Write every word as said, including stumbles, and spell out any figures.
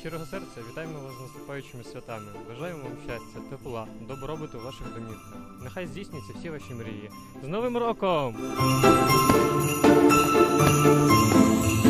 щирого серця вітаємо вас з наступаючими святами. Бажаємо вам щастя, тепла, добробуту у ваших домівках. Нехай здійсняться всі ваші мрії. З Новим роком!